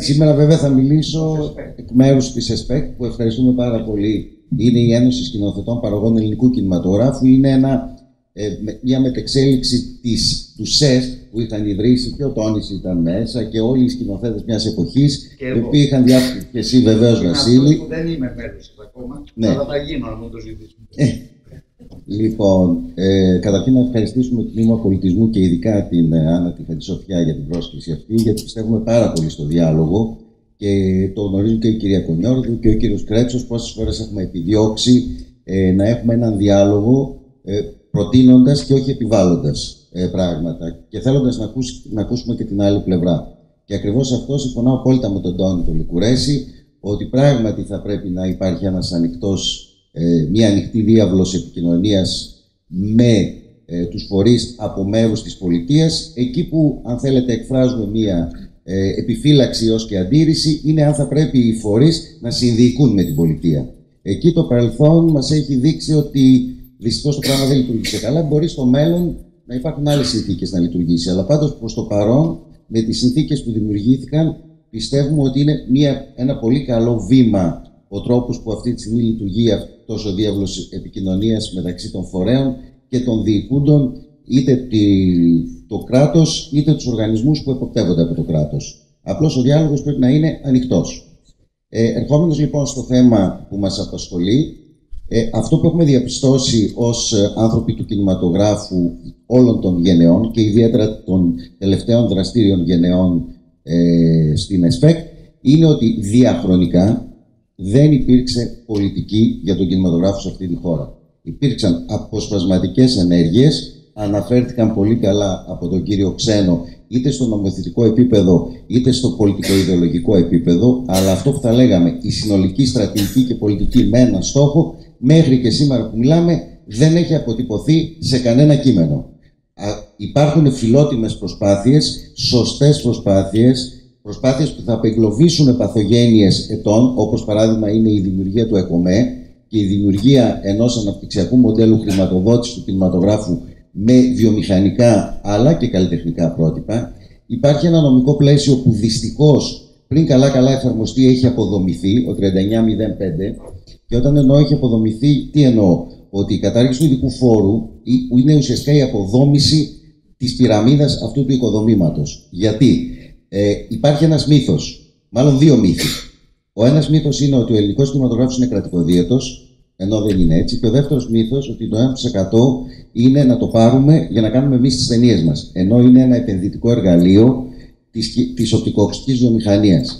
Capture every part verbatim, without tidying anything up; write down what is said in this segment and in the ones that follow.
Σήμερα βέβαια θα μιλήσω εκ μέρους της ΕΣΠΕΚ, που ευχαριστούμε πάρα πολύ. Είναι η Ένωση Σκηνοθετών Παραγωγών Ελληνικού Κινηματογράφου. Είναι ένα, ε, μια μετεξέλιξη της, του ΣΕΣ που είχαν ιδρύσει, και ο Τόνης ήταν μέσα και όλοι οι σκηνοθέτες μιας εποχής, οι οποίοι είχαν διάφορα. Και εσύ βεβαίως, Βασίλη. Που δεν είμαι μέλος ακόμα, ναι. Αλλά θα γίνω αν μου το ζητήσουμε. Ε, λοιπόν, ε, καταρχήν να ευχαριστήσουμε το Τμήμα Πολιτισμού και ειδικά την ε, Άννα τη Χατζησοφιά για την πρόσκληση αυτή, γιατί πιστεύουμε πάρα πολύ στο διάλογο και το γνωρίζουν και η κυρία Κονιόρδου και ο κύριος Κρέτσος. Πόσες φορές έχουμε επιδιώξει ε, να έχουμε έναν διάλογο ε, προτείνοντας και όχι επιβάλλοντας ε, πράγματα και θέλοντας να, ακούς, να ακούσουμε και την άλλη πλευρά. Και ακριβώς αυτό συμφωνώ απόλυτα με τον Τόνι τον Λικουρέση, ότι πράγματι θα πρέπει να υπάρχει ένας ανοιχτός, ε, μια ανοιχτή διάβλος επικοινωνίας με ε, τους φορείς από μέρους της πολιτείας. Εκεί που, αν θέλετε, εκφράζουμε μια ε, επιφύλαξη ως και αντίρρηση, είναι αν θα πρέπει οι φορείς να συνδιοικούν με την πολιτεία. Εκεί το παρελθόν μας έχει δείξει ότι δυστυχώς το πράγμα δεν λειτουργήσε καλά. Μπορεί στο μέλλον να υπάρχουν άλλες συνθήκες να λειτουργήσει. Αλλά πάντως προς το παρόν, με τις συνθήκες που δημιουργήθηκαν, πιστεύουμε ότι είναι μια, ένα πολύ καλό βήμα ο τρόπος που αυτή τη στιγμή λειτουργεί αυτός ο διάβλος επικοινωνίας μεταξύ των φορέων και των διοικούντων, είτε τη, το κράτος είτε τους οργανισμούς που εποπτεύονται από το κράτος. Απλώς ο διάλογος πρέπει να είναι ανοιχτός. Ε, ερχόμενος λοιπόν στο θέμα που μας απασχολεί, ε, αυτό που έχουμε διαπιστώσει ως ε, άνθρωποι του κινηματογράφου όλων των γενεών και ιδιαίτερα των τελευταίων δραστήριων γενεών ε, στην ΕΣΠΕΚ, είναι ότι διαχρονικά δεν υπήρξε πολιτική για τον κινηματογράφο σε αυτή τη χώρα. Υπήρξαν αποσπασματικές ενέργειες, αναφέρθηκαν πολύ καλά από τον κύριο Ξένο, είτε στο νομοθετικό επίπεδο, είτε στο πολιτικο-ιδεολογικό επίπεδο, αλλά αυτό που θα λέγαμε, η συνολική στρατηγική και πολιτική με έναν στόχο, μέχρι και σήμερα που μιλάμε, δεν έχει αποτυπωθεί σε κανένα κείμενο. Α, υπάρχουν φιλότιμες προσπάθειες, σωστές προσπάθειες, προσπάθειες που θα απεγκλωβίσουν παθογένειες ετών, όπως παράδειγμα είναι η δημιουργία του ΕΚΟΜΕ και η δημιουργία ενός αναπτυξιακού μοντέλου χρηματοδότησης του κινηματογράφου με βιομηχανικά αλλά και καλλιτεχνικά πρότυπα. Υπάρχει ένα νομικό πλαίσιο που δυστυχώς πριν καλά-καλά εφαρμοστεί έχει αποδομηθεί, ο τριάντα εννιά μηδέν πέντε, και όταν εννοώ έχει αποδομηθεί, τι εννοώ? Ότι η κατάργηση του ειδικού φόρου είναι ουσιαστικά η αποδόμηση της πυραμίδας αυτού του οικοδομήματος. Γιατί ε, υπάρχει ένας μύθος, μάλλον δύο μύθοι. Ο ένας μύθος είναι ότι ο ελληνικός κινηματογράφος είναι κρατικοδίαιτος, ενώ δεν είναι έτσι. Και ο δεύτερος μύθος ότι το ένα τοις εκατό είναι να το πάρουμε για να κάνουμε εμείς τις ταινίες μας, ενώ είναι ένα επενδυτικό εργαλείο της, της οπτικοακουστικής βιομηχανίας.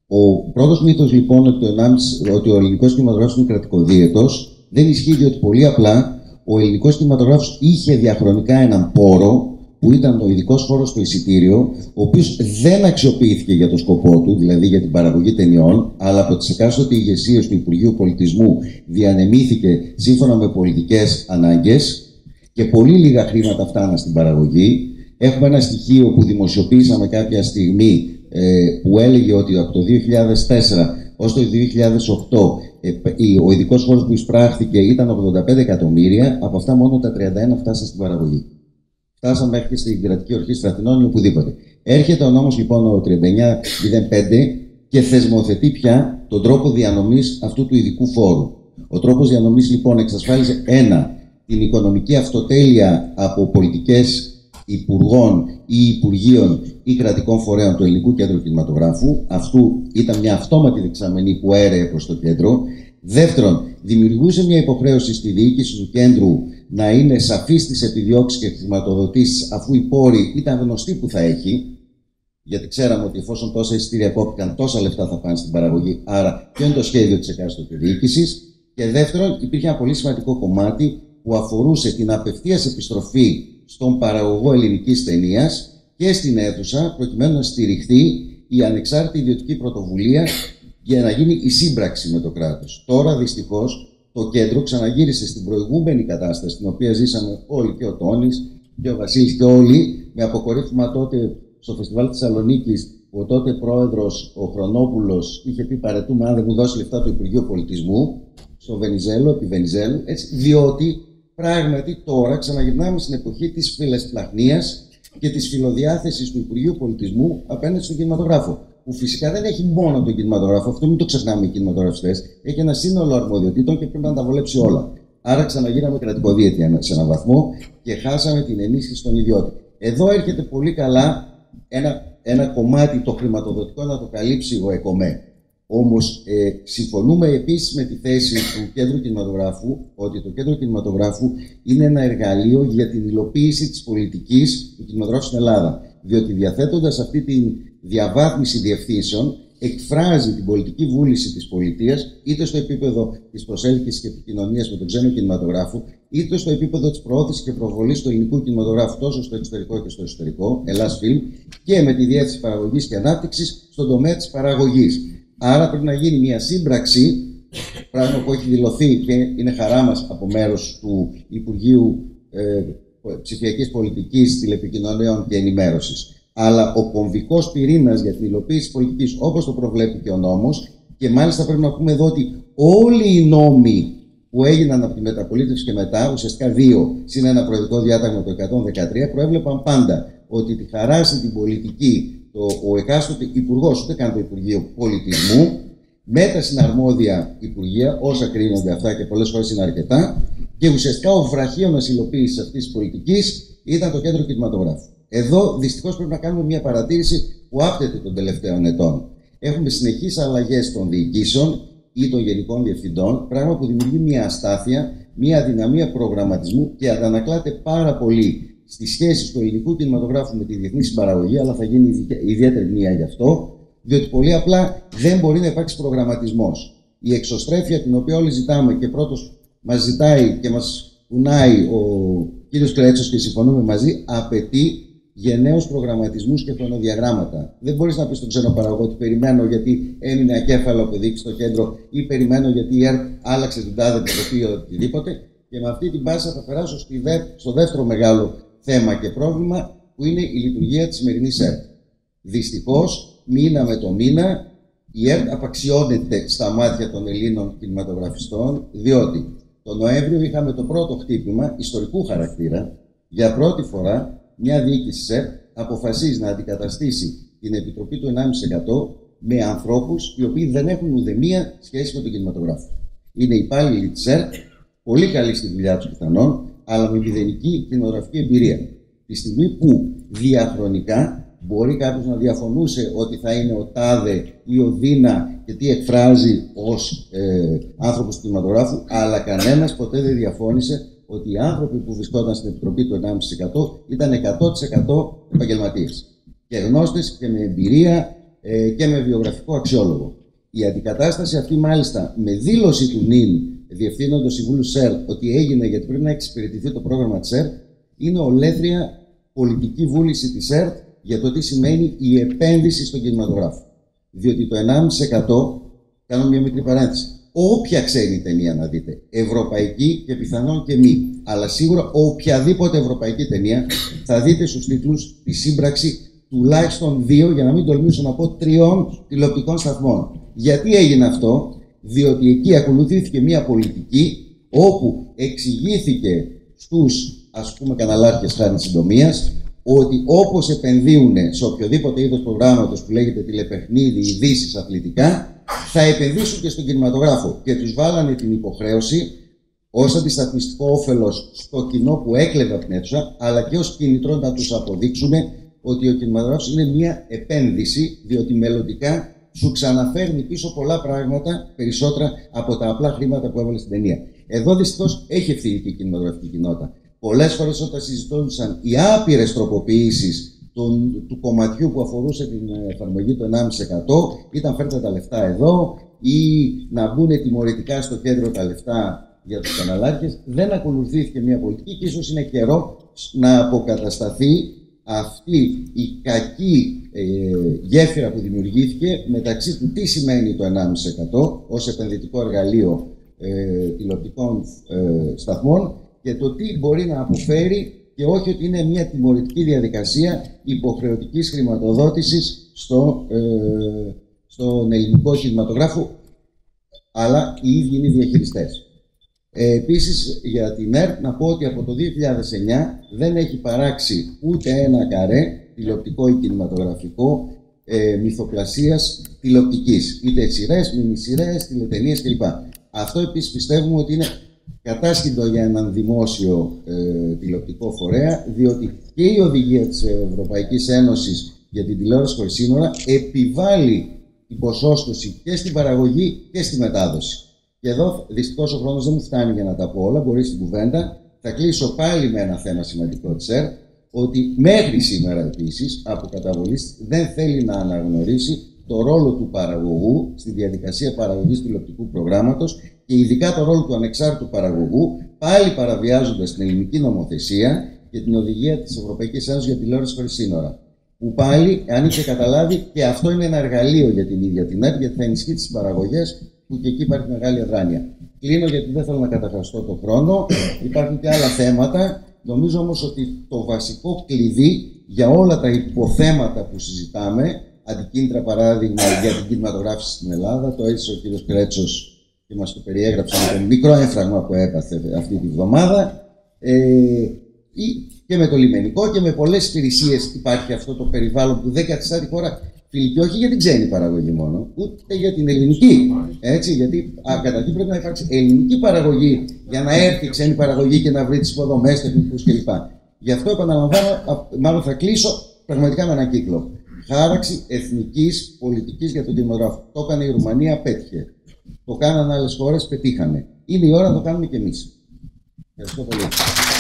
Ο πρώτος μύθος λοιπόν ότι, ότι ο ελληνικός κινηματογράφος είναι κρατικοδίαιτος δεν ισχύει, διότι πολύ απλά ο ελληνικός κινηματογράφος είχε διαχρονικά έναν πόρο που ήταν ο ειδικός φόρος στο εισιτήριο, ο οποίος δεν αξιοποιήθηκε για το σκοπό του, δηλαδή για την παραγωγή ταινιών, αλλά από τις εκάστοτε ηγεσίες του Υπουργείου Πολιτισμού διανεμήθηκε σύμφωνα με πολιτικές ανάγκες και πολύ λίγα χρήματα φτάναν στην παραγωγή. Έχουμε ένα στοιχείο που δημοσιοποίησαμε κάποια στιγμή ε, που έλεγε ότι από το δύο χιλιάδες τέσσερα ως το δύο χιλιάδες οκτώ ε, ο ειδικός φόρος που εισπράχθηκε ήταν ογδόντα πέντε εκατομμύρια, από αυτά μόνο τα τριάντα ένα φτάσαν στην παραγωγή. Φτάσαμε μέχρι στην Κρατική Ορχήστρα Αθηνών ή οπουδήποτε. Έρχεται ο νόμος λοιπόν ο τριάντα εννιά μηδέν πέντε και θεσμοθετεί πια τον τρόπο διανομής αυτού του ειδικού φόρου. Ο τρόπος διανομής λοιπόν εξασφάλιζε ένα, την οικονομική αυτοτέλεια από πολιτικές υπουργών ή υπουργείων ή κρατικών φορέων του Ελληνικού Κέντρου Κινηματογράφου. Αυτού ήταν μια αυτόματη δεξαμενή που έρεε προς το κέντρο. Δεύτερον, δημιουργούσε μια υποχρέωση στη διοίκηση του κέντρου να είναι σαφής στις επιδιώξεις και χρηματοδοτήσεις, αφού οι πόροι ήταν γνωστοί που θα έχει, γιατί ξέραμε ότι εφόσον τόσα εισιτήρια κόπηκαν, τόσα λεφτά θα πάνε στην παραγωγή. Άρα, ποιο είναι το σχέδιο της εκάστοτε διοίκησης. Και δεύτερον, υπήρχε ένα πολύ σημαντικό κομμάτι που αφορούσε την απευθείας επιστροφή στον παραγωγό ελληνικής ταινίας και στην αίθουσα, προκειμένου να στηριχθεί η ανεξάρτητη ιδιωτική πρωτοβουλία για να γίνει η σύμπραξη με το κράτος. Τώρα, δυστυχώς, το κέντρο ξαναγύρισε στην προηγούμενη κατάσταση, στην οποία ζήσαμε όλοι, και ο Τόνης και ο Βασίλης και όλοι, με αποκορύφωμα τότε στο Φεστιβάλ της Θεσσαλονίκης, που ο τότε πρόεδρος, ο Χρονόπουλος, είχε πει παρετούμε αν δεν μου δώσει λεφτά το Υπουργείο Πολιτισμού, στο Βενιζέλο, επί Βενιζέλου, έτσι, διότι πράγματι τώρα ξαναγυρνάμε στην εποχή της φιλεσπλαχνίας και της φιλοδιάθεσης του Υπουργείου Πολιτισμού απέναντι στον κινηματογράφο. που φυσικά δεν έχει μόνο τον κινηματογράφο, αυτό μην το ξεχνάμε οι κινηματογραφιστές, έχει ένα σύνολο αρμοδιοτήτων και πρέπει να τα βολέψει όλα. Άρα ξαναγίναμε κρατικοδίαιτη σε έναν βαθμό και χάσαμε την ενίσχυση των ιδιώτων. Εδώ έρχεται πολύ καλά ένα, ένα κομμάτι το χρηματοδοτικό να το καλύψει ο ΕΚΟΜΕ. Όμως ε, συμφωνούμε επίσης με τη θέση του Κέντρου Κινηματογράφου ότι το Κέντρο Κινηματογράφου είναι ένα εργαλείο για την υλοποίηση της πολιτικής του κινηματογράφου στην Ελλάδα. Διότι διαθέτοντας αυτή τη διαβάθμιση διευθύνσεων, εκφράζει την πολιτική βούληση της πολιτείας είτε στο επίπεδο της προσέλκυσης και επικοινωνίας με τον ξένο κινηματογράφο, είτε στο επίπεδο της προώθησης και προβολής του ελληνικού κινηματογράφου τόσο στο εξωτερικό και στο εσωτερικό, Ελλάς Φιλμ, και με τη διεύθυνση παραγωγής και ανάπτυξης στον τομέα της παραγωγής. Άρα πρέπει να γίνει μια σύμπραξη, πράγμα που έχει δηλωθεί και είναι χαρά μας από μέρος του Υπουργείου ε, Ψηφιακής Πολιτικής, Τηλεπικοινωνιών και Ενημέρωσης. Αλλά ο κομβικός πυρήνας για την υλοποίηση της πολιτικής, όπως το προβλέπει και ο νόμος, και μάλιστα πρέπει να πούμε εδώ ότι όλοι οι νόμοι που έγιναν από τη μεταπολίτευση και μετά, ουσιαστικά δύο, συν ένα προεδρικό διάταγμα το εκατόν δεκατρία, προέβλεπαν πάντα ότι τη χαράσει την πολιτική το, ο εκάστοτε υπουργός, ούτε καν το Υπουργείο Πολιτισμού, με τα συναρμόδια υπουργεία, όσα κρίνονται αυτά και πολλές φορές είναι αρκετά, και ουσιαστικά ο βραχίωνας υλοποίησης αυτής της πολιτικής ήταν το Κέντρο Κινηματογράφου. Εδώ δυστυχώς πρέπει να κάνουμε μια παρατήρηση που άπτεται των τελευταίων ετών. Έχουμε συνεχείς αλλαγές των διοικήσεων ή των γενικών διευθυντών, πράγμα που δημιουργεί μια αστάθεια, μια αδυναμία προγραμματισμού και αντανακλάται πάρα πολύ στις σχέσεις του ελληνικού κινηματογράφου με τη διεθνή συμπαραγωγή, αλλά θα γίνει ιδιαίτερη μία γι' αυτό, διότι πολύ απλά δεν μπορεί να υπάρξει προγραμματισμός. Η εξωστρέφεια την οποία όλοι ζητάμε και πρώτος μας ζητάει και μας κουνάει ο κύριος Κλέτσος και συμφωνούμε μαζί, απαιτεί γενναίους προγραμματισμούς και χρονοδιαγράμματα. Δεν μπορείς να πεις στον ξένο παραγωγό ότι περιμένω γιατί έμεινε ακέφαλο αποδείξει στο κέντρο ή περιμένω γιατί η ΕΡΤ άλλαξε την τάδε επιτροπή ή οτιδήποτε. Και με αυτή την πάσα θα περάσω στη δε, στο δεύτερο μεγάλο θέμα και πρόβλημα που είναι η λειτουργία της σημερινής ΕΡΤ. Δυστυχώς, μήνα με το μήνα, η ΕΡΤ απαξιώνεται στα μάτια των Ελλήνων κινηματογραφιστών, διότι τον Νοέμβριο είχαμε το πρώτο χτύπημα ιστορικού χαρακτήρα. Για πρώτη φορά, μια διοίκηση της ΕΡΤ αποφασίζει να αντικαταστήσει την επιτροπή του ενάμιση τοις εκατό με ανθρώπους οι οποίοι δεν έχουν ουδέμια σχέση με τον κινηματογράφο. Είναι υπάλληλοι της ΕΡΤ, πολύ καλοί στη δουλειά τους πιθανόν, αλλά με μηδενική κινηματογραφική εμπειρία. Τη στιγμή που διαχρονικά μπορεί κάποιος να διαφωνούσε ότι θα είναι ο τάδε ή ο δίνα και τι εκφράζει ως ε, άνθρωπος του κινηματογράφου, αλλά κανένας ποτέ δεν διαφώνησε ότι οι άνθρωποι που βρισκόταν στην επιτροπή του ενάμιση τοις εκατό ήταν εκατό τοις εκατό επαγγελματίες και γνώστες και με εμπειρία ε, και με βιογραφικό αξιόλογο. Η αντικατάσταση αυτή, μάλιστα, με δήλωση του ΝΙΝ, διευθύνοντος συμβούλου ΣΕΡ, ότι έγινε γιατί πρέπει να εξυπηρετηθεί το πρόγραμμα της ΣΕΡ, είναι ολέθρια πολιτική βούληση της ΕΡΤ για το τι σημαίνει η επένδυση στον κινηματογράφο. Διότι το ενάμιση τοις εκατό, κάνω μια μικρή παρένθεση, όποια ξένη ταινία να δείτε, ευρωπαϊκή και πιθανόν και μη, αλλά σίγουρα οποιαδήποτε ευρωπαϊκή ταινία, θα δείτε στους τίτλους τη σύμπραξη τουλάχιστον δύο, για να μην τολμήσω να πω τριών τηλεοπτικών σταθμών. Γιατί έγινε αυτό? Διότι εκεί ακολουθήθηκε μια πολιτική όπου εξηγήθηκε στους, ας πούμε, καναλάρχες χάρη συντομίας, ότι όπως επενδύουν σε οποιοδήποτε είδος προγράμματος που λέγεται τηλεπαιχνίδι, ειδήσεις, αθλητικά, θα επενδύσουν και στον κινηματογράφο. Και τους βάλανε την υποχρέωση ως αντισταθμιστικό όφελος στο κοινό που έκλεβε από την αίθουσα, αλλά και ως κίνητρο να τους αποδείξουν ότι ο κινηματογράφος είναι μια επένδυση, διότι μελλοντικά σου ξαναφέρνει πίσω πολλά πράγματα περισσότερα από τα απλά χρήματα που έβαλε στην ταινία. Εδώ δυστυχώς έχει ευθύνη και η κινηματογραφική κοινότητα. Πολλές φορές όταν συζητούσαν οι άπειρες τροποποιήσεις του, του κομματιού που αφορούσε την εφαρμογή του ενάμιση τοις εκατό, ήταν φέρτε τα λεφτά εδώ ή να μπουν τιμωρητικά στο κέντρο τα λεφτά για τους καναλάρχες, δεν ακολουθήθηκε μια πολιτική και ίσως είναι καιρό να αποκατασταθεί αυτή η κακή ε, γέφυρα που δημιουργήθηκε μεταξύ του τι σημαίνει το ενάμιση τοις εκατό ως επενδυτικό εργαλείο ε, τηλεοπτικών ε, σταθμών και το τι μπορεί να αποφέρει και όχι ότι είναι μια τιμωρητική διαδικασία υποχρεωτικής χρηματοδότησης στο, ε, στον ελληνικό κινηματογράφο, αλλά οι ίδιοι είναι οι διαχειριστές. Ε, επίσης, για την ΕΡΤ να πω ότι από το δύο χιλιάδες εννιά δεν έχει παράξει ούτε ένα καρέ τηλεοπτικό ή κινηματογραφικό ε, μυθοπλασίας τηλεοπτικής. Είτε σειρές, μινισειρές, τηλετενίες κλπ. Αυτό επίσης πιστεύουμε ότι είναι κατάσχυντο για έναν δημόσιο ε, τηλεοπτικό φορέα, διότι και η οδηγία της Ευρωπαϊκής Ένωσης για την τηλεόραση χωρίς σύνορα επιβάλλει την ποσόστοση και στην παραγωγή και στη μετάδοση. Και εδώ δυστυχώς ο χρόνος δεν μου φτάνει για να τα πω όλα, μπορεί στην κουβέντα. Θα κλείσω πάλι με ένα θέμα σημαντικό της ΕΡΤ, ότι μέχρι σήμερα επίσης από καταβολής δεν θέλει να αναγνωρίσει το ρόλο του παραγωγού στη διαδικασία παραγωγής τηλεοπτικού προγράμματος και ειδικά το ρόλο του ανεξάρτητου παραγωγού, πάλι παραβιάζοντας την ελληνική νομοθεσία και την οδηγία της Ευρωπαϊκής Ένωσης για τηλεόραση χωρίς σύνορα. Που πάλι, αν είχε καταλάβει, και αυτό είναι ένα εργαλείο για την ίδια την ΕΡΤ, γιατί θα ενισχύει τις παραγωγές, που και εκεί υπάρχει μεγάλη αδράνεια. Κλείνω γιατί δεν θέλω να καταχραστώ το χρόνο. Υπάρχουν και άλλα θέματα. Νομίζω όμως ότι το βασικό κλειδί για όλα τα υποθέματα που συζητάμε, αντικίνητρα παράδειγμα για την κινηματογράφηση στην Ελλάδα, το έζησε ο κ. Κρέτσος και μας το περιέγραψε με το μικρό έμφραγμα που έπαθε αυτή τη βδομάδα. Ε, και με το λιμενικό και με πολλές υπηρεσίες υπάρχει αυτό το περιβάλλον που δεν καθιστά τη χώρα φιλική, όχι για την ξένη παραγωγή μόνο, ούτε για την ελληνική. Έτσι, γιατί α, καταρχήν πρέπει να υπάρξει ελληνική παραγωγή για να έρθει η ξένη παραγωγή και να βρει τις υποδομές, τεχνικούς κλπ. Γι' αυτό επαναλαμβάνω, μάλλον θα κλείσω πραγματικά με έναν κύκλο. Χάραξη εθνικής πολιτικής για τον κινηματογράφο. Το έκανε η Ρουμανία, πέτυχε. Το κάνανε άλλες χώρες, πετύχανε. Είναι η ώρα να το κάνουμε κι εμείς. Ευχαριστώ πολύ.